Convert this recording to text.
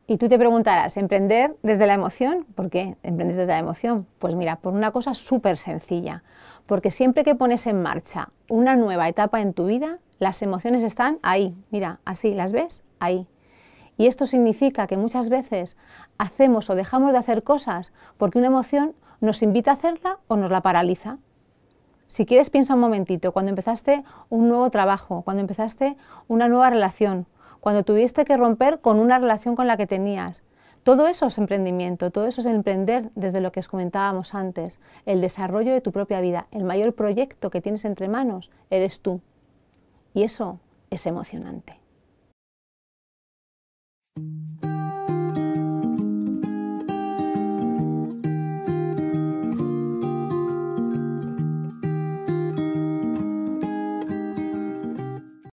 Y tú te preguntarás, ¿emprender desde la emoción? ¿Por qué emprender desde la emoción? Pues mira, por una cosa súper sencilla. Porque siempre que pones en marcha una nueva etapa en tu vida, las emociones están ahí. Mira, así, ¿las ves? Ahí. Y esto significa que muchas veces hacemos o dejamos de hacer cosas porque una emoción nos invita a hacerla o nos la paraliza. Si quieres, piensa un momentito, cuando empezaste un nuevo trabajo, cuando empezaste una nueva relación, cuando tuviste que romper con una relación con la que tenías. Todo eso es emprendimiento, todo eso es emprender desde lo que os comentábamos antes, el desarrollo de tu propia vida. El mayor proyecto que tienes entre manos eres tú. Y eso es emocionante.